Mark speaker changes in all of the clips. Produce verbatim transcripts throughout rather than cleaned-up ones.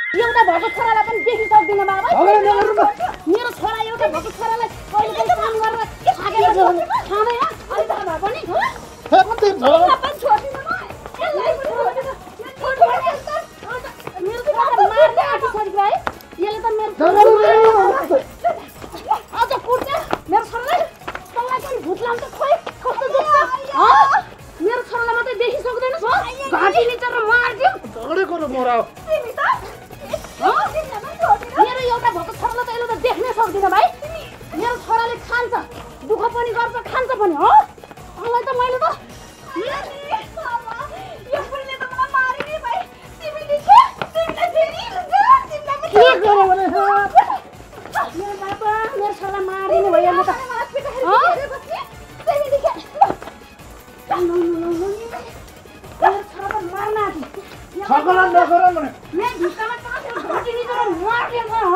Speaker 1: एउटा भएको छोरालाई पनि देखि सक्दिन बाबा मेरो छोरा एउटा भएको छोरालाई कहिले कहिले काम गरेर थाकेर खाँदैन अनि त भए पनि कति छोरा पनि छोड्दिन म यसलाई पनि छोड्दिन मेरो छोरालाई मार्ने आँटिसकेको है यसले त मेरो अझ कुट्छ मेरो छोरालाई तँलाई पनि भूत लाग्छ खोइ कस्तो देख्छ मेरो छोरालाई मात्रै देखि सक्दैनस् हो घाँटी निचेर मार्दियो
Speaker 2: झगडेको र मोरा
Speaker 1: तिमी त मेरो एउटा भएको छोरालाई त यसले त देख्नै सक्दिन भाइ मेरो छोराले खान्छ दुःख पनि गर्छ खान्छ पनि हो मलाई त मैले त यो पुरीले त मलाई मारे नि भाइ तिमीले के तिमीलाई फेरि के गरे भने मेरो बाबा मेरो छोरालाई मारिदिनु भयो यसले त तिमीले के मेरो छोरा त मार्न आँट्यो
Speaker 2: छगला नगर भने
Speaker 1: मैं भित्तामा काटेर घाँटी निचेर मार्दिन्छ हो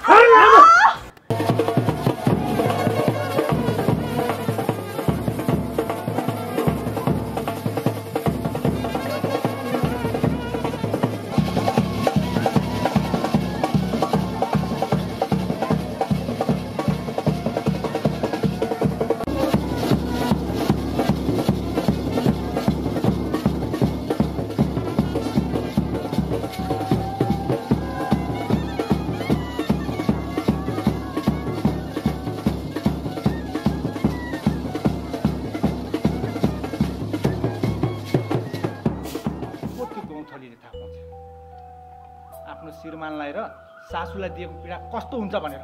Speaker 2: आफ्नो श्रीमानलाई र सासूलाई दिएको पीडा कस्तो हुन्छ भनेर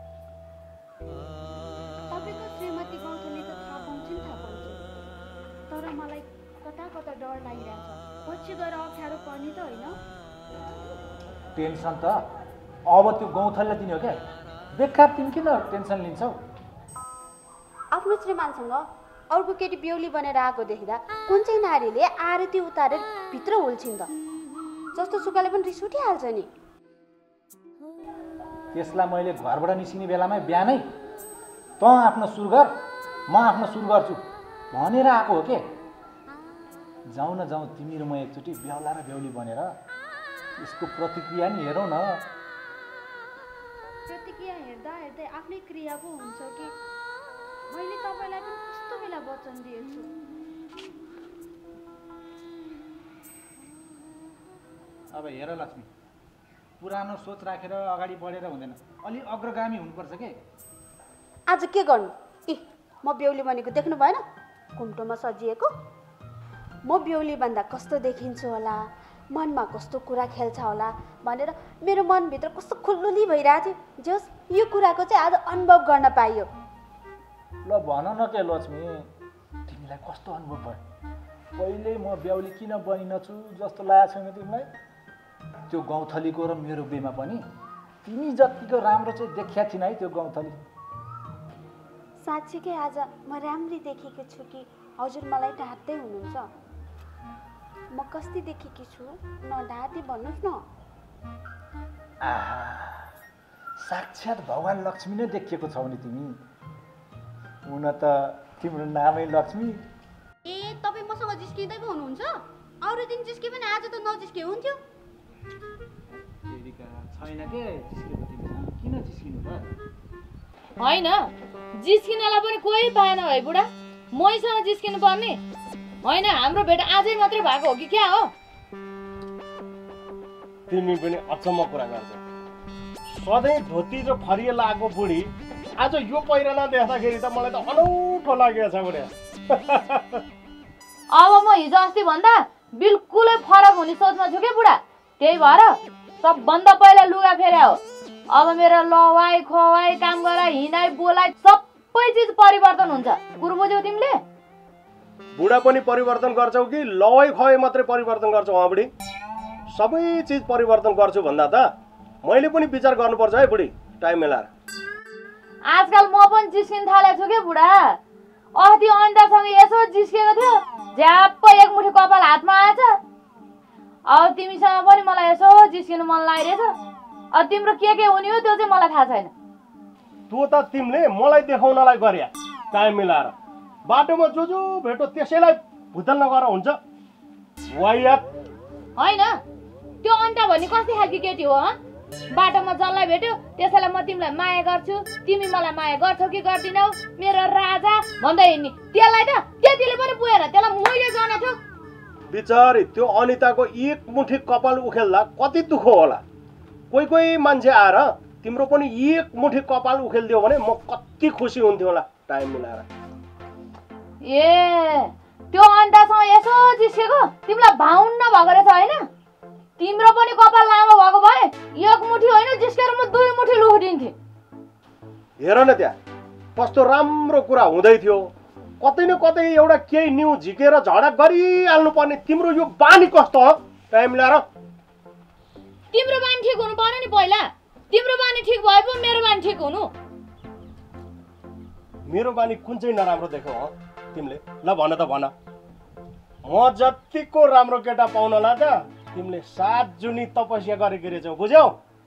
Speaker 1: तपाईको श्रीमती गौथली त थाहा पाउँछ नि थाहा पाउँछ तर मलाई कता कता डर लागिरहेछ पछि गएर अप्ठ्यारो पर्ने त होइन
Speaker 3: टेन्सन त अब त्यो गौथलीलाई दिने हो क्या बेकार तिमी किन टेन्सन लिन्छौ
Speaker 4: आफ्नो श्रीमानसँग अर्को केटी बेहुली बनेर आएको देख्दा कुन चाहिँ नारीले आरती उतारेर भित्र उल्छिन् त जस्तो सुकाले पनि रिस उठिहाल्छ नि
Speaker 3: त्यसलाई मैले घरबाट निस्किने बेलामै बिहानै त आफ्नो सुरु गर म आफ्नो सुरु गर्छु भनेर आएको हो के जाउँ न जाउँ तिमी र म एकचोटि बेहुला र बेहुली बनेर यसको प्रतिक्रिया नि हेरौँ न
Speaker 1: प्रतिक्रिया हेर्दा हेर्दै आफ्नै क्रिया पो हुन्छ कि मैले तपाईलाई पनि कस्तो बेला वचन दिएछु
Speaker 2: अब हेर लक्ष्मी पुरानो सोच राखेर अगाडि बढेर हुँदैन अलि अग्रगामी हुनुपर्छ के
Speaker 4: आज के गर्नु इ म बेहुली बनेको देख्नु भएन कुम्टोमा सजिएको म बेहुली बन्दा कस्तो देखिन्छु होला मनमा कस्तो कुरा खेल्छ होला भनेर मेरो मनभित्र कस्तो खुल्लुली भइरहेको थियो जस यो कुराको चाहिँ आज अनुभव गर्न पाइयो
Speaker 3: ल भन न के लक्ष्मी तिमीलाई कस्तो अनुभव भयो पहिले म बेहुली किन बनिनछु जस्तो लागेको छैन तिमीलाई त्यो गौथलीको र मेरो बेमा पनि तिमी जतिको राम्रो चाहिँ देखिया थिइन है त्यो गौथली
Speaker 4: साँच्चीकै आज म राम्री देखेकी छु कि हजुर मलाई ढाँट्दै हुनुहुन्छ म कस्ती देखेकी छु नढाँटी भन्नुहोस् न
Speaker 3: आहा साक्षात भगवान लक्ष्मी नै देखिएको छौ नि तिमी हुन त तिम्रो नामै लक्ष्मी
Speaker 4: ए तपाईँ मसँग जिस्किँदै पो हुनुहुन्छ अरू दिन जिस्के पनि आज त नजिस्के हुन्थ्यो
Speaker 2: छैन के जिस्केको तिमीसँग किन जिस्किनु त
Speaker 5: होइन जिस्किनलाई पनि कोही पाएन है बुढा मैसँग जिस्किनु पर्ने होइन हाम्रो भेट आजै मात्रै भएको हो कि क्या हो
Speaker 6: तिमी पनि अचम्म कुरा गर्छौ सधैँ धोती र फरिया लागेको बुढी आज यो पहिरन देख्दाखेरि त मलाई त अनौठो लागेको छ बुढा
Speaker 5: अब म हिजो अस्ति भन्दा बिल्कुलै फरक हुने सोचमा छु के बुढा त्यही भएर सबभन्दा पहिला लुगा फेर्या हो अब मेरो लवाई खवाई काम गराई हिँडाई बोलाइ सबै चिज परिवर्तन हुन्छ कुरो बुझ्यौ तिमीले
Speaker 6: बुढा पनि परिवर्तन गर्छौ कि लवाई खवाई मात्रै परिवर्तन गर्छौ अँ बुढी सबै चिज परिवर्तन गर्छु भन्दा त मैले पनि विचार गर्नुपर्छ है बुढी टाइम मिलाएर
Speaker 5: आजकल म पनि जिस्किन थालेको छु के बुढा अस्ति अन्डासँग यसो जिस्केको थियो झ्याप्प एक मुठी कपाल हातमा आएछ अब तिमीसँग पनि मलाई यसो जिस्किनु मन लागिरहेछ अब तिम्रो के के हुने हो त्यो चाहिँ मलाई थाहा छैन
Speaker 6: तँ त तिमीले मलाई देखाउनलाई गर्या टाइम मिलाएर बाटोमा जो जो भेटो त्यसैलाई भुतल नगर हुन्छ वायात
Speaker 5: होइन त्यो अन्टा भन्ने कस्तो खालको केटी हो हँ? बाटोमा जसलाई भेट्यो त्यसैलाई म तिमीलाई माया गर्छु, तिमी मलाई माया गर्छौ कि गर्दिनौ, मेरो राजा भन्दै हिँड्ने। त्यसलाई त त्यतिले पनि पुगेन, त्यसलाई मैले जाने थियो।
Speaker 6: बिचारी त्यो अनिताको एक मुठी कपाल उखेल्दा कति दुःख होला। कोही कोही मान्छे आएर तिम्रो पनि एक मुठी कपाल उखेलिदियो भने म कति खुसी हुन्थ्यो होला टाइम मिलाएर।
Speaker 5: ए त्यो अन्डासँग यसो जिस्केको तिमीलाई भाउन्न भएको रहेछ होइन? तिम्रो पनि कपाल लामो भएको भए एक मुठी होइन जिस्केर म दुई मुठी लुखिदिन्थेँ।
Speaker 6: हेर न त्यहाँ कस्तो राम्रो कुरा हुँदै थियो, कतै न कतै एउटा केही न्यु झिकेर झडा गरिहाल्नु पर्ने तिम्रो यो बानी कस्तो हो? टाइम ल्याएर
Speaker 5: तिम्रो बानी ठिक हुनु पर्यो नि पहिला। तिम्रो बानी ठिक भए पो मेरो बानी ठिक हुनु।
Speaker 6: मेरो बानी कुन चाहिँ नराम्रो देख्यौ हो तिमीले? ल भन त भन। म जतिको राम्रो केटा पाउनला त तिमीले सात जुनी तपस्या गरेको रहेछौ, बुझ्यौ?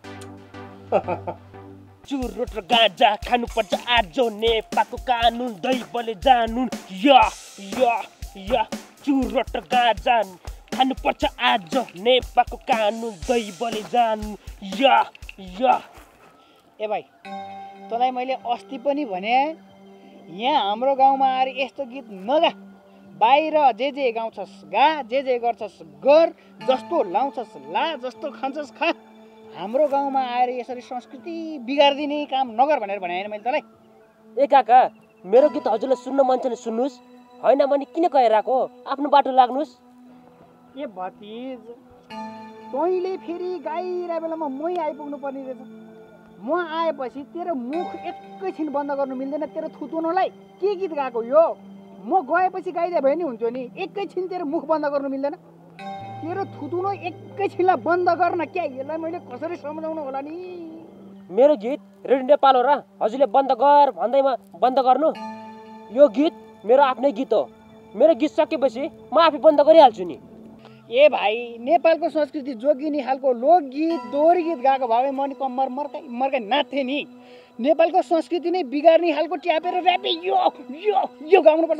Speaker 7: चुरोट र गाँजा खानुपर्छ आज नेपालको कानुन दैवले जानुन। या या या चुरोट र गाँजा खानुपर्छ आज नेपालको कानुन दैवले जानुन। या या
Speaker 8: ए भाइ तँलाई मैले अस्ति पनि भने यहाँ हाम्रो गाउँमा आएर यस्तो गीत नगा, बाहिर जे जे गाउँछस् गा, जे जे गर्छस् गर, जस्तो लाउँछस् ला, जस्तो खान्छस् खा, हाम्रो गाउँमा आएर यसरी संस्कृति बिगारिदिने काम नगर भनेर भने होइन मैले तँलाई।
Speaker 7: ए काका मेरो गीत हजुरलाई सुन्न मन छ भने सुन्नुहोस्, होइन भने किन गएर आएको? आफ्नो बाटो लाग्नुहोस्।
Speaker 8: ए भतिज तैँले फेरि गाइरहेको बेलामा मै आइपुग्नु पर्ने रहेछ। म आएपछि तेरो मुख एकैछिन बन्द गर्नु मिल्दैन। तेरो थुतुनोलाई के गीत गाएको यो? म गएपछि गाइदिए भए नि हुन्थ्यो नि। एकैछिन तेरो मुख बन्द गर्नु मिल्दैन? तेरो थुतुनो एकैछिनलाई बन्द गर्न क्या? यसलाई मैले कसरी सम्झाउनु होला नि?
Speaker 7: मेरो गीत रेडियो नेपाल हो र हजुरले बन्द गर भन्दैमा बन्द गर्नु? यो गीत मेरो आफ्नै गीत हो। मेरो गीत सकेपछि म आफै बन्द गरिहाल्छु नि।
Speaker 8: ए भाइ नेपालको संस्कृति जोगिने खालको लोकगीत दोहोरी गीत गाएको भए म नि कम्मर मर्काइ मर्काइ नाच्थेँ नि। नेपालको संस्कृति नै बिगार्ने खालको ट्यापेर ऱ्यापे यो यो यो गाउनुपर्छ।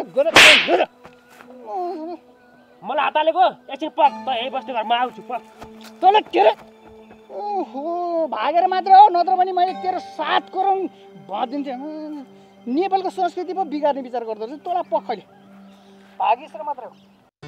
Speaker 7: मलाई हात हालेको एकछिन पक त यही बस्ने घरमा आउँछु पक।
Speaker 8: तँलाई के अरे? ओहो भागेर मात्र हो, नत्र पनि मैले तेरो सात करोड भनिदिन्थेँ। नेपालको संस्कृति पो बिगार्ने विचार गर्दो रहेछ तँलाई पखैले। भागिस र मात्र हो।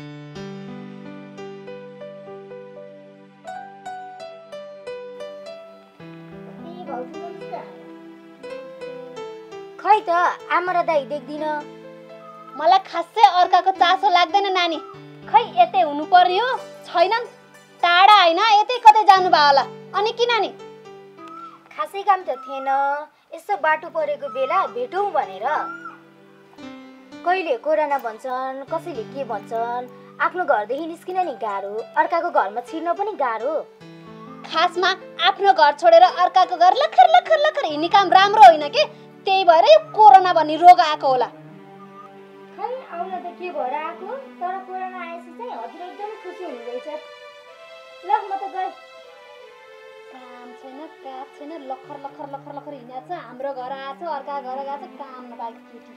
Speaker 4: खै त आमा र दाइ देख्दिन।
Speaker 1: मलाई खासै अर्काको चासो लाग्दैन नानी। खै यतै हुनु पर्यो छैनन्, टाढा होइन यतै कतै जानु भयो होला। अनि किन नि?
Speaker 4: खासै काम त थिएन, यसो बाटो परेको बेला भेटौँ भनेर। कहिले कोरोना भन्छन्, कसैले के भन्छन्। आफ्नो घरदेखि निस्किन नि गाह्रो, अर्काको घरमा छिर्न पनि गाह्रो।
Speaker 1: खासमा आफ्नो घर छोडेर अर्काको घर लखर लखर लखर हिँड्ने काम राम्रो होइन के? त्यही भएर यो कोरोना भन्ने रोग आएको होला।
Speaker 4: खै आउन त के भएर आएको, तर कोरोना आएपछि चाहिँ हजुर एकदम खुसी हुनुहुँदैछ। ल म त गएँ।
Speaker 1: काम छैन काप छैन, लखर लखर लखर लखर हिँडेको छ। हाम्रो घर आएछ, अर्का घर गएको छ, काम नपाएको केटी।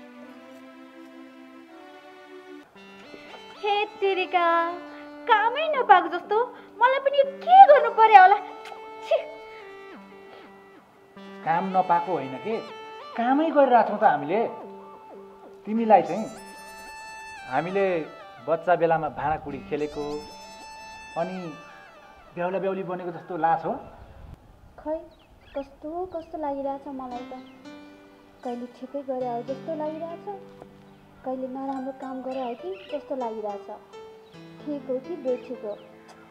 Speaker 4: हे तेरिका, कामै नपाएको जस्तो। मलाई पनि के गर्नु पर्यो होला?
Speaker 2: काम नपाएको होइन के, कामै गरिरहेछौँ त हामीले। तिमीलाई चाहिँ हामीले बच्चा बेलामा भाँडाकुडी खेलेको अनि बेहुला बेहुली बनेको जस्तो लाग्छ हो।
Speaker 4: खै कस्तो कस्तो लागिरहेछ मलाई त। कहिले ठिकै गरे हो जस्तो लागिरहेछ, कहिले नराम्रो काम गरे हो कि जस्तो लागिरहेछ। ठिक हो कि बेठिक हो?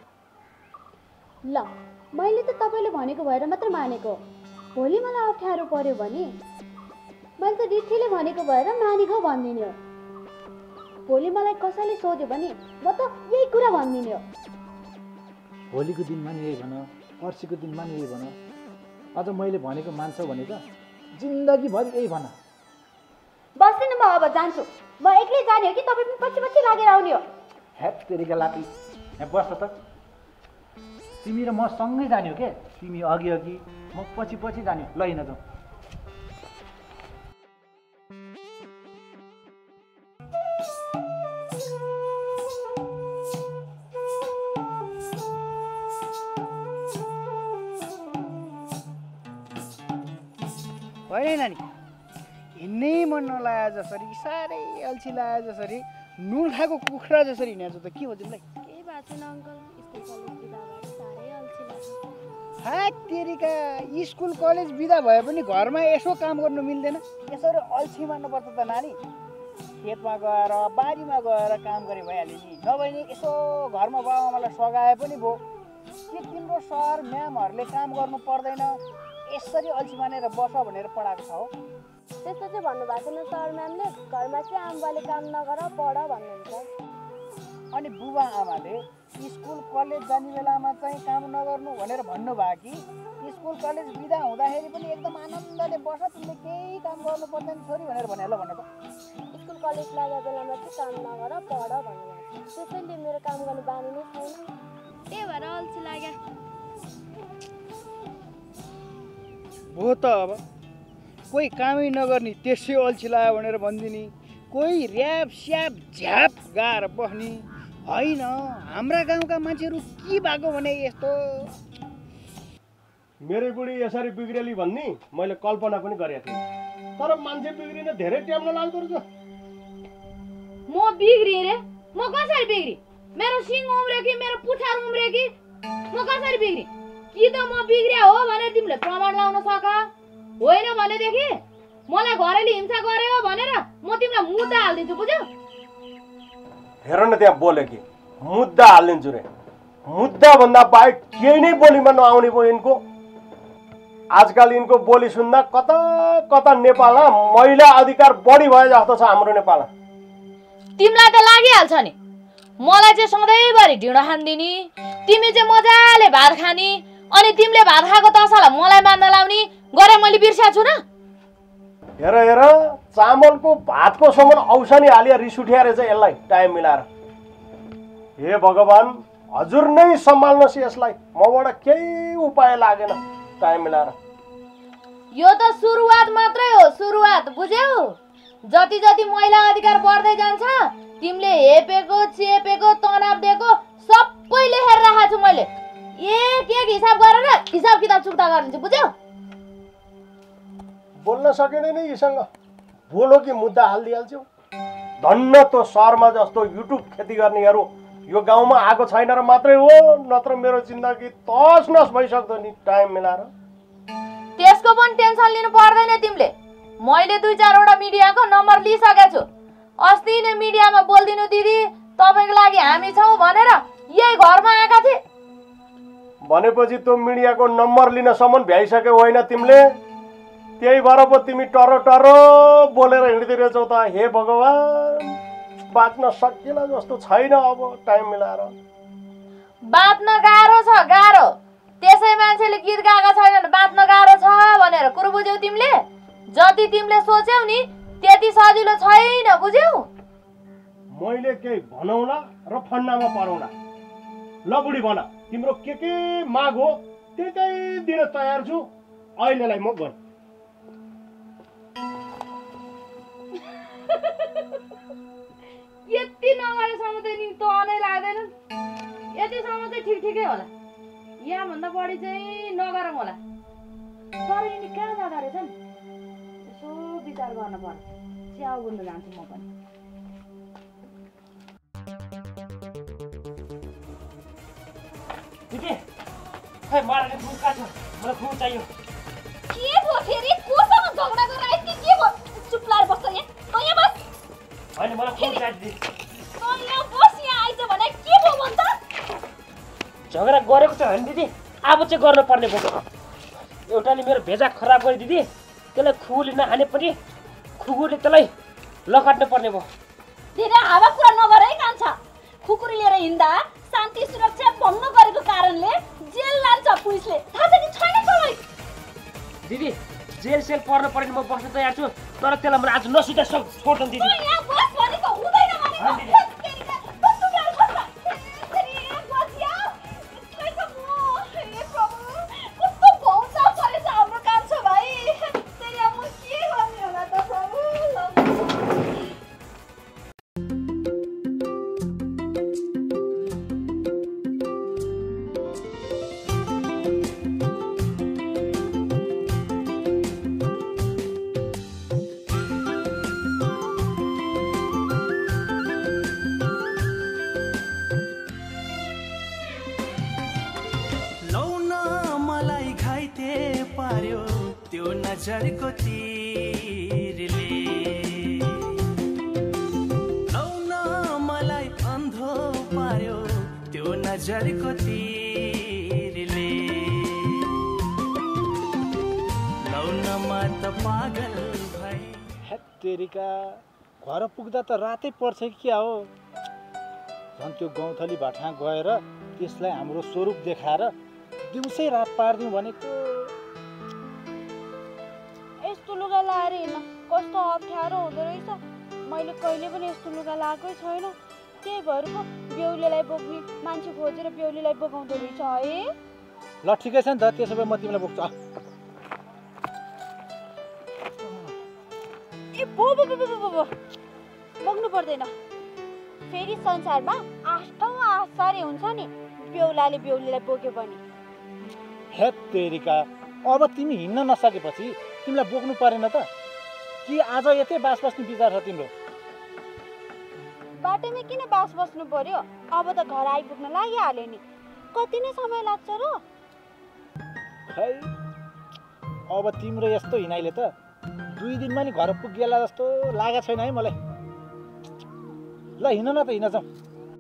Speaker 4: ल मैले त तपाईँले भनेको भएर मात्र मानेको। भोलि मलाई अप्ठ्यारो पर्यो भने मैले त रिठीले भनेको भएर मानेको भनिदिने हो। भोलि मलाई कसैले सोध्यो भने म त यही कुरा भनिदिने हो।
Speaker 2: भोलिको दिनमा नि यही भन, पर्सिको दिनमा नि यही भन, अझ मैले भनेको मान्छौ भने त जिन्दगीभरि यही भन।
Speaker 4: बस्दिनँ म, अब जान्छु। म एक्लै जाने हो कि तपाईँ पनि पछि पछि लागेर आउने हो?
Speaker 2: हेप तेरिका लापी, यहाँ बस्छ त। तिमी र म सँगै जाने हो के? तिमी अघि अघि म पछि पछि जाने हो। ल हिँड जाउँ।
Speaker 8: होइन नानी, हिँड्नै मन नलाए जसरी साह्रै अल्छी लाए जसरी नुन खाएको कुखुरा जसरी हिँडेछ त के हो तिमीलाई?
Speaker 4: केही भएको छैन अङ्कल, स्कुल कलेज बिदा भएर साह्रै अल्छी लाग्छ।
Speaker 8: हात तेरिका स्कुल कलेज बिदा भए पनि घरमा यसो काम गर्नु मिल्दैन? यसरी अल्छी मान्नुपर्छ त नानी। खेतमा गएर बारीमा गएर काम गरे भइहाल्यो नि, नभए नि यसो घरमा बाबाआमालाई सघाए पनि भयो। के तिम्रो सर म्यामहरूले काम गर्नु पर्दैन, यसरी अल्छी मानेर बस भनेर पढाएको छ हो?
Speaker 4: त्यस्तो चाहिँ भन्नुभएको छैन सर म्यामले, घरमा चाहिँ आमाबाले काम नगर पढ भन्नुहुन्छ।
Speaker 8: अनि बुबा आमाले स्कुल कलेज जाने बेलामा चाहिँ काम नगर्नु भनेर भन्नुभयो कि स्कुल कलेज बिदा हुँदाखेरि पनि एकदम आनन्दले बस, तिमीले केही काम गर्नु पर्दैन छोरी भनेर भने ल भन्नु त?
Speaker 4: स्कुल कलेज लागेको बेलामा चाहिँ काम नगर पढ भन्नुभएको छ। त्यसैले मेरो काम गर्ने बानी नै छैन, त्यही भएर अल्छी लाग्यो।
Speaker 8: हो त अब कोही कामै नगर्ने त्यसै अल्छी लाग्यो भनेर भनिदिने, कोही ऱ्याप स्याप झ्याप गाएर बस्ने। होइन, हाम्रा गाउँका मान्छेहरू के भएको भने यस्तो?
Speaker 6: मेरो बुढी यसरी बिग्रेली भन्ने मैले कल्पना पनि गरेको थिएँ, तर मान्छे बिग्रिन धेरै टाइम नलाग्दो रहेछ।
Speaker 5: म बिग्रिएँ रे? म कसरी बिग्री? मेरो सिङ उम्रियो कि मेरो पुछार उम्रियो कि म कसरी बिग्री? कि त म बिग्रिया हो भनेर तिमीले प्रमाण लाउन सक, होइन भनेदेखि मलाई घरेले हिंसा गर्यो भनेर म तिमीलाई मुद्दा हालिदिन्छु, बुझ्यौ?
Speaker 6: हेर न त्यहाँ बोल्यो कि मुद्दा हालिदिन्छु रे। मुद्दा भन्दा बाहेक केही नै बोलीमा नआउने भयो यिनको। आजकल यिनको बोली सुन्दा कता कता नेपालमा महिला अधिकार बढी भयो जस्तो छ हाम्रो नेपालमा।
Speaker 5: तिमीलाई त लागिहाल्छ नि, मलाई चाहिँ सधैँभरि ढिँडो खानिदिने, तिमी चाहिँ मजाले भात खाने, अनि तिमीले भात खाएको तसालाई मलाई मान्न लाउने गरे मैले बिर्स्या छु न?
Speaker 6: हेर हेर चामलको भातको समान औषधि हालिया रिस उठ्या रहेछ यसलाई टाइम मिलाएर। हे भगवान, हजुर नै सम्हाल्नुहोस् यसलाई, मबाट केही उपाय लागेन टाइम मिलाएर।
Speaker 5: यो त सुरुवात मात्रै हो, सुरुवात, बुझ्यौ? जति जति महिला अधिकार बढ्दै जान्छ तिमीले हेपेको चेपेको तनाव दिएको सबै लेखेर राखेको छु मैले। एक एक हिसाब गरेर हिसाब किताब चुक्ता गरिदिन्छु, बुझ्यौ?
Speaker 6: बोल्न सकिँदैन यीसँग, बोलो कि मुद्दा हालिदिइहाल्छौ। धन्न त सहरमा जस्तो युट्युब खेती गर्नेहरू यो गाउँमा आएको छैन र मात्रै हो, नत्र मेरो जिन्दगी तस नस भइसक्दो नि टाइम मिलाएर।
Speaker 5: त्यसको पनि टेन्सन लिनु पर्दैन तिमीले, मैले दुई चारवटा मिडियाको नम्बर लिइसकेको छु। अस्ति नै मिडियामा बोलिदिनु दिदी तपाईँको लागि हामी छौँ भनेर यही घरमा आएका थिए।
Speaker 6: भनेपछि त्यो मिडियाको नम्बर लिनसम्म भ्याइसक्यौ होइन तिमीले? त्यही भएर पो तिमी टरो टरो बोलेर हिँड्दै रहेछौ त। हे भगवान, बाँच्न सकिएला जस्तो छैन अब टाइम मिलाएर।
Speaker 5: बाँच्न गाह्रो छ, गाह्रो। त्यसै मान्छेले गीत गाएका छैनन् बाँच्न गाह्रो छ भनेर। कुरो बुझ्यौ तिमीले? जति तिमीले सोच्यौ नि त्यति सजिलो छैन, बुझ्यौ?
Speaker 6: मैले केही भनौँला र फन्नामा परौँला। ल बुढी भन, तिम्रो के के माग हो त्यही त्यही दिन तयार छु। अहिलेलाई म गएँ।
Speaker 5: यति नगरेसम्म त नि तनै लाग्दैन, यतिसम्म चाहिँ ठिक ठिकै होला। यहाँभन्दा बढी चाहिँ नगरौँ होला। तर यिनी कहाँ जाँदा रहेछन् यसो विचार गर्न पर्छ। च्याउ बुन्नु जान्छु म पनि।
Speaker 7: दिदी खै मलाई फुल काट्छ, मलाई फुल चाहियो।
Speaker 1: के भयो फेरि? कोसँग झगडा गरेर आइस कि के भयो? चुप लाएर बस्छ यहाँ। तँ यहाँ बस।
Speaker 7: होइन मलाई फुल चाहियो दिदी।
Speaker 1: तँ यहाँ बस, यहाँ आइज भने के भयो भन्छ?
Speaker 7: झगडा गरेको छ होइन दिदी, अब चाहिँ गर्नुपर्ने भयो। एउटाले मेरो भेजा खराब गरे दिदी, त्यसलाई खुकुरले नहाने पनि खुकुरले त्यसलाई लकाट्नु पर्ने भयो।
Speaker 1: धेरै हावा कुरा नगर है कान्छा। खुकुरी लिएर हिँड्दा शान्ति सुरक्षा भङ्ग गरेको कारणले जेल लान्छ पुलिसले, थाहा छ कि छैन तपाईँ?
Speaker 7: दिदी जेल सेल पर्नु पर्ने म बस्न तयार छु, तर त्यसलाई मैले आज नसुधा छोड्दैन दिदी।
Speaker 1: यहाँ बस भनेको हुँदैन भनेको।
Speaker 9: पार्यो त्यो नजरको तीरले लौ न मलाई अन्धो पार्यो त्यो नजरको तीरले लौ न म त पागल भए
Speaker 3: हेत्तेरिका घर पुग्दा त रातै पर्छ कि क्या हो झन् त्यो गौँथली भाटा गएर त्यसलाई हाम्रो स्वरूप देखाएर दिउँसै रात पारिदिउँ भनेको
Speaker 4: यस्तो लुगा लाएर हिँड्न कस्तो अप्ठ्यारो हुँदो रहेछ मैले कहिले पनि यस्तो लुगा लगाएकै छैन त्यही भएर पो बेहुलीलाई बोक्ने मान्छे खोजेर बेहुलीलाई बोकाउँदो रहेछ है
Speaker 3: ल ठिकै छ नि त त्यसो भए म तिमीलाई बोक्छु
Speaker 4: ए बो बो बो बो बो बोक्नु पर्दैन फेरि संसारमा आठौँ आश्चर्य हुन्छ नि बेहुलाले बेहुलीलाई बोक्यो भने
Speaker 3: हेत्तेरिका अब तिमी हिँड्न नसकेपछि तिमीलाई बोक्नु परेन त कि आज यतै बास बस्ने विचार छ तिम्रो
Speaker 4: बाटोमा किन बास बस्नु पर्यो अब त घर आइपुग्न लागिहाल्यो नि कति नै समय लाग्छ र
Speaker 3: खै अब तिम्रो यस्तो हिँडाइले त दुई दिनमा नि घर पुगिएला जस्तो लागेको छैन है मलाई ल हिँड न त हिँड जाउँ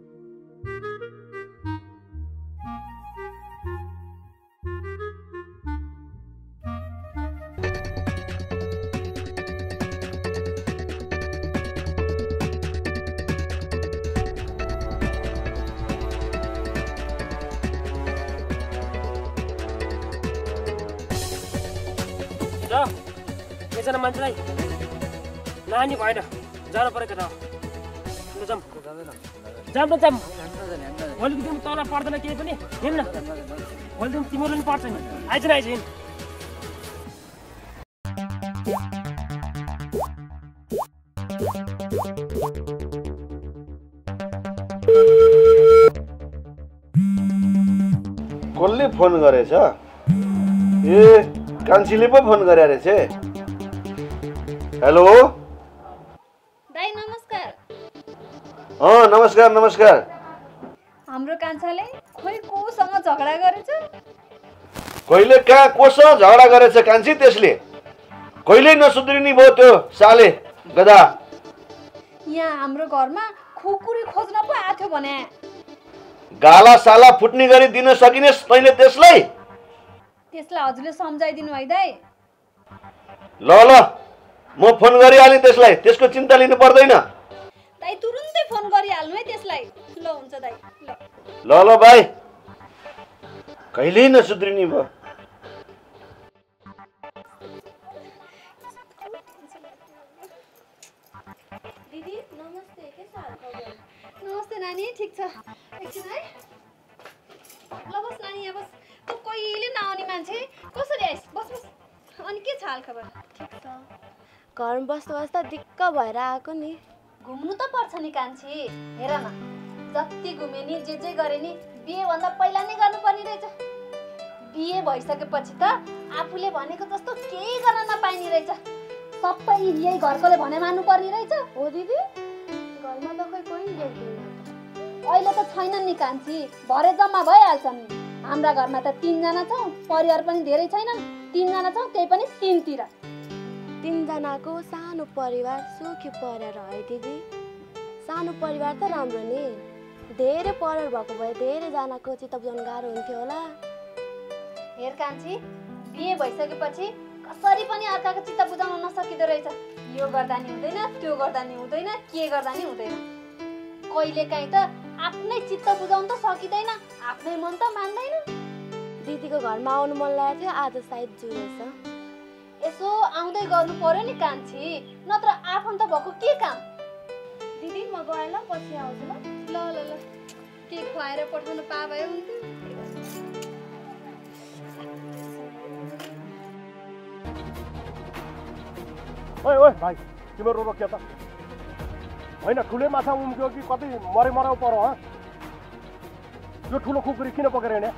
Speaker 7: एकजना मान्छेलाई नानी भएन जानु परेको छ जाम जाम जाम भोलिको दिन तल पर्दैन केही पनि हिँड्न भोलि दिन तिम्रो पनि पर्छ नि आइज न आइज हिँड
Speaker 10: कसले फोन गरेछ ए कान्छीले पो फोन गरे रहेछ हेलो
Speaker 5: दाइ नमस्कार
Speaker 10: अँ नमस्कार नमस्कार
Speaker 5: हाम्रो कान्छाले खोइ कोसँग झगडा गरेछ
Speaker 10: कहिले कहाँ कोसँग झगडा गरेछ कान्छी त्यसले कहिले नसुध्रिने भयो त्यो साले गदा
Speaker 5: यहाँ हाम्रो घरमा खुकुरी खोज्न पो आथ्यो भने
Speaker 10: गाला साला फुट्ने गरी दिन सकिनेस् तैँले त्यसलाई
Speaker 5: त्यसलाई हजुरले सम्झाइदिनु है दाइ
Speaker 10: ल ल म फोन गरिहालेँ त्यसलाई त्यसको चिन्ता लिनु पर्दैन
Speaker 5: दाइ तुरुन्तै फोन गरिहाल्नु है त्यसलाई ल हुन्छ दाइ ल
Speaker 10: ल ल भाइ कहिल्यै नसुध्रिने भयो
Speaker 4: दिदी नमस्ते के छ खबर
Speaker 5: नमस्ते नानी ठिक छ एकछिन है ल बस नानी यहाँ बस तँ कहिले नआउने मान्छे कसरी आइस बस बस अनि के छ हाल खबर
Speaker 4: ठिक छ घरमा बस्दा बस्दा दिक्क भएर आएको नि
Speaker 5: घुम्नु त पर्छ नि कान्छी हेर न जति घुमे नि जे जे गरे नि बिहेभन्दा पहिला नै गर्नुपर्ने रहेछ बिहे भइसकेपछि त आफूले भनेको जस्तो केही गर्न नपाइने रहेछ सबै यही घरकोले भने मान्नुपर्ने रहेछ
Speaker 4: हो दिदी घरमा त खै कोही देख्दैन
Speaker 5: अहिले त छैनन् नि कान्छी भरे जम्मा भइहाल्छन् नि हाम्रा घरमा त तिनजना छौँ परिवार पनि धेरै छैनन् तिनजना छौँ त्यही पनि तिनतिर
Speaker 4: तिनजनाको सानो परिवार सुखी परिवार है दिदी सानो परिवार त राम्रो नि धेरै परिवार भएको भए धेरैजनाको चित्त बुझाउनु गाह्रो हुन्थ्यो होला
Speaker 5: हेर कान्छी बिहे भइसकेपछि कसरी पनि अर्काको चित्त बुझाउन नसकिँदो रहेछ यो गर्दा नि हुँदैन त्यो गर्दा नि हुँदैन के गर्दा नि हुँदैन कहिले काहीँ त आफ्नै चित्त बुझाउन त सकिँदैन आफ्नै मन त मान्दैन
Speaker 4: दिदीको घरमा आउनु मन लागेको थियो आज सायद जुरेछ
Speaker 5: यसो आउँदै गर्नु पर्यो नि कान्छी नत्र आफन्त भएको के काम
Speaker 4: दिदी म गएँ ल पछि आउँछु ल
Speaker 5: ल ल ल के खुवाएर पठाउनु पा भयो हुन्थ्यो
Speaker 6: ओए ओए भाइ तिम्रो रोक्यो त होइन ठुलै माछा उम्क्यो कि कति मरे मराउ परो हँ यो ठुलो खुकुरी किन पकेर हिँड्या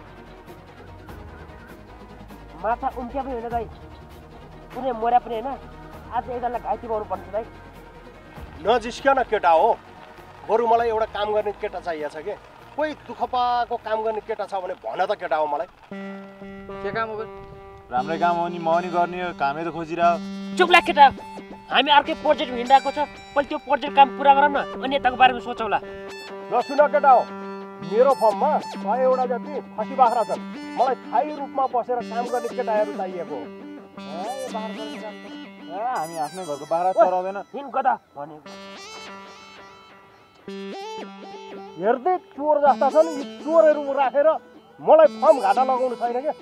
Speaker 7: माछा उम्क्या पनि होइन दाइ कुनै मर्या पनि होइन आज एकजनालाई घाइते बनाउनु पर्छ दाइ
Speaker 6: नजिस्क्या न केटा हो बरु मलाई एउटा काम गर्ने केटा चाहिएको छ कि कोही दुःख पाएको काम गर्ने केटा छ भने भन त केटा हो मलाई
Speaker 2: के काम हो राम्रै काम हो नि म नि गर्ने हो कामै त खोजिरह
Speaker 7: चुप लाग केटा हामी अर्कै प्रोजेक्ट हिँडिरहेको छ पहिले त्यो प्रोजेक्ट काम पुरा गरौँ न अनि यताको बारेमा सोचौला
Speaker 6: ल सुन केटा हो मेरो फर्ममा सयवटा जति खसी बाख्रा छन् मलाई स्थायी रूपमा बसेर काम गर्ने केटाहरू चाहिएको हो
Speaker 2: हामी आफ्नै घरको बाख्रा चराउँदैन
Speaker 7: हिँड गदा भनेको
Speaker 6: हेर्दै चोर जस्ता छन् यी चोरहरू राखेर मलाई फर्म घाटा लगाउनु छैन क्या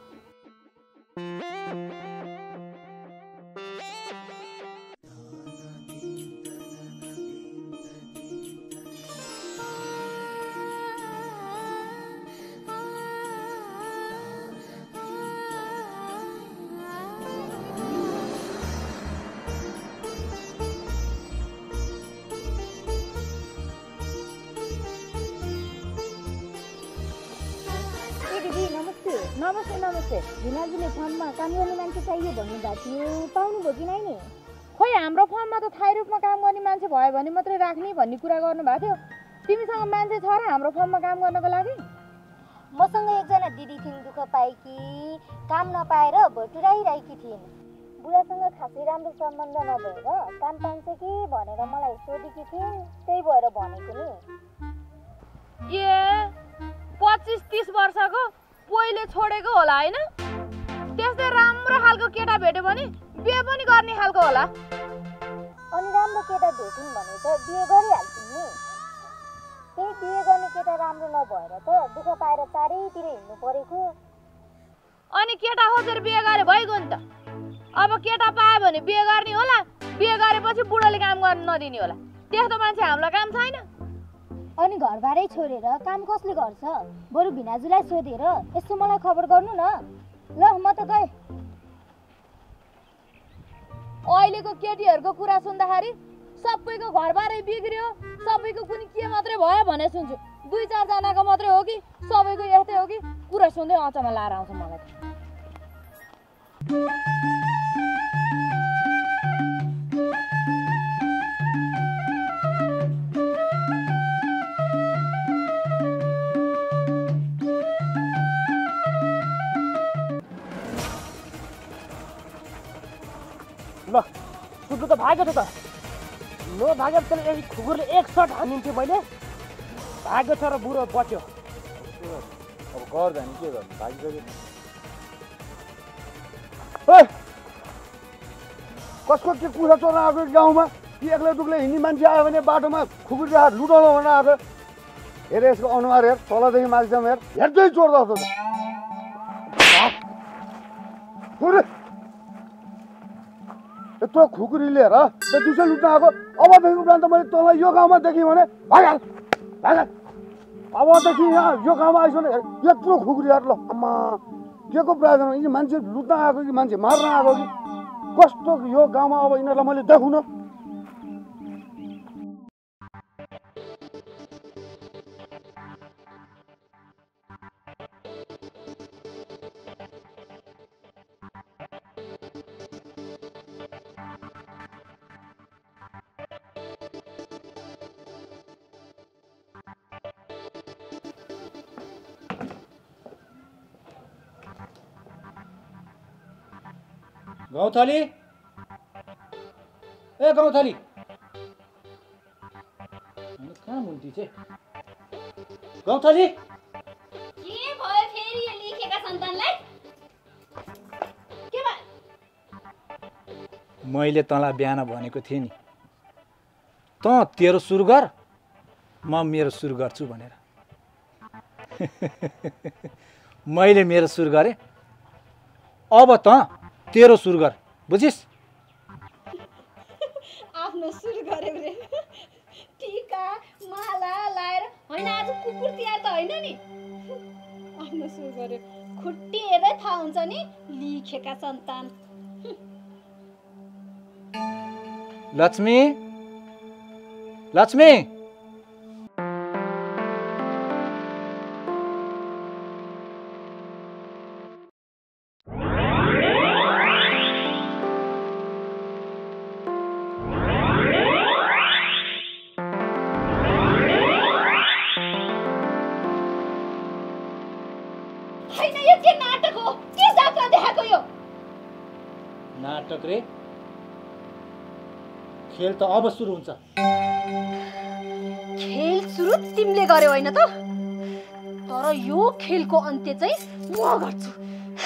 Speaker 11: नमस्ते नमस्ते भिनाजुले फर्ममा काम गर्ने मान्छे चाहियो भन्नुभएको थियो पाउनुभयो कि नै नि
Speaker 5: खोइ हाम्रो फर्ममा त थाई रूपमा काम गर्ने मान्छे भयो भने मात्रै राख्ने भन्ने कुरा गर्नुभएको थियो तिमीसँग मान्छे छ र हाम्रो फर्ममा काम गर्नको लागि
Speaker 11: मसँग एकजना दिदी थिइन् दुःख पाएकी काम नपाएर भटुराइरहेकी थिइन् बुढासँग खासै राम्रो सम्बन्ध नभएर काम पाइन्छ कि भनेर मलाई सोधेकी थिइन् त्यही भएर भनेको नि
Speaker 5: ए पच्चिस तीस वर्षको पहिले छोडेको होला हैन त्यस्तै राम्रो खालको केटा भेट्यो भने बिहे पनि गर्ने खालको होला
Speaker 11: अनि राम्रो केटा भेटिन् भने त बिहे गरिहाल्छिन् नि त्यही बिहे गर्ने केटा राम्रो नभएर त दुःख पाएर चारैतिर हिँड्नु परेको
Speaker 5: अनि केटा खोजेर बिहे गरे भइगयो नि त अब केटा पायो भने बिहे गर्ने होला बिहे गरेपछि बुढोले काम गर्न नदिने होला त्यस्तो मान्छे हामीलाई काम छैन
Speaker 11: अनि घरबारै छोडेर काम कसले गर्छ बरु भिनाजुलाई सोधेर यसो मलाई खबर गर्नु न ल म त गएँ
Speaker 5: अहिलेको केटीहरूको कुरा सुन्दाखेरि सबैको घरबारै बिग्रियो सबैको कुनै के मात्रै भयो भने सुन्छु दुई चारजनाको मात्रै हो कि सबैको यस्तै हो कि कुरा सुन्दै अचम्म लाएर आउँछ मलाई
Speaker 7: ल सुन्नु त भागेको छ त नभागे त यही खुकुरले एक सट हानिन्थ्यो मैले भागेको छ र बुढो बच्यो
Speaker 2: अब घर जाने के गर्नु भागिसक्यो
Speaker 12: कसको के कुरा चोर्न आएको गाउँमा कि एक्लै दुक्लै हिँड्ने मान्छे आयो भने बाटोमा खुकुरी हात लुटाउनु भनेर आएको हेर यसको अनुहार हेर तलदेखि माथिसम्म हेर हेर्दै चोर जस्तो छ यत्रो खुकुरी लिएर त्यो दिउँसो लुट्न आएको अबदेखि उपरान्त मैले तँलाई यो गाउँमा देखेँ भने भाइहाल भाइहाल अबदेखि यहाँ यो गाउँमा आइस भने यत्रो खुकुरी हात ल आम्मा के को प्रयोजन यिनी मान्छे लुट्न आएको कि मान्छे मार्न आएको कि कस्तो यो गाउँमा अब यिनीहरूलाई मैले देखुँ न
Speaker 2: गौथली ए गौथली कहाँ हुन्थी चाहिँ गौथली
Speaker 1: के भयो फेरि यो लेखेका सन्तानलाई के भयो
Speaker 2: मैले तँलाई बिहान भनेको थिएँ नि तँ तेरो सुरु गर म मेरो सुरु गर्छु भनेर मैले मेरो सुरु गरेँ अब त तेरो सुरु गर बुझिस्
Speaker 1: आफ्नो सुरु गर्यो रे टीका माला लाएर हैन आज कुकुर तिहार त हैन नि आफ्नो सुरु गर्यो खुट्टिएरै थाहा हुन्छ नि लिखेका सन्तान
Speaker 2: लक्ष्मी लक्ष्मी
Speaker 1: होइन यो के नाटक हो? के जात्रा देखाएको यो?
Speaker 3: नाटक रे? खेल त अब सुरु हुन्छ।
Speaker 4: खेल सुरु तिमीले गर्यौ होइन त? तर यो खेलको अन्त्य चाहिँ म गर्छु।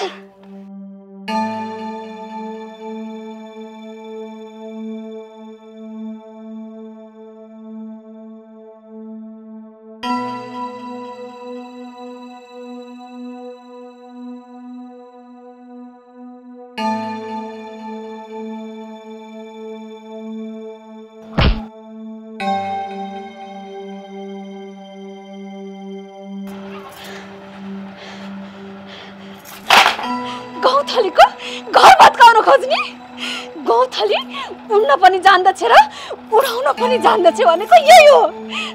Speaker 4: गौथलीको घर भत्काउन खोज्ने? गौथली उड्न पनि जान्दछ र उडाउन पनि जान्दछ भनेको यही हो।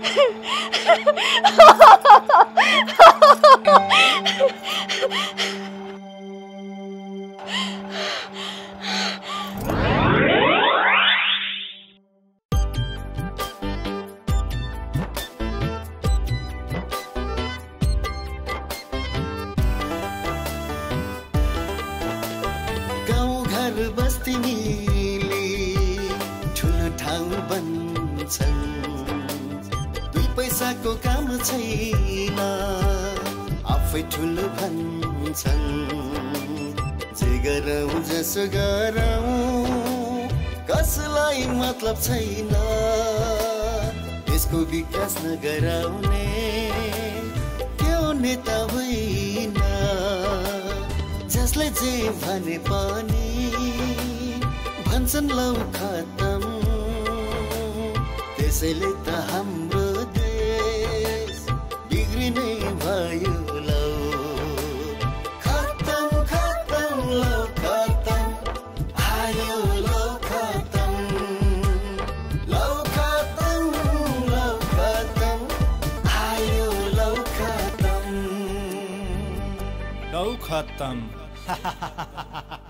Speaker 13: बस्ती मिली ठुलो ठाउँ बन्छन्, दुई पैसाको काम छैन आफै ठुलो भन्छन्। जे गरौँ जसो गरौँ कसलाई मतलब छैन, यसको विकास नगराउने त्यो नेता होइन। जसले जे भने पनि भन्छन् लौ खतम, त्यसैले त हाम्रो देश बिग्रिने भयो लौ खतम खतम लौ खतम आयो लौ खतम लौ खतम लौ खतम आयो लौ खतम लौ खतम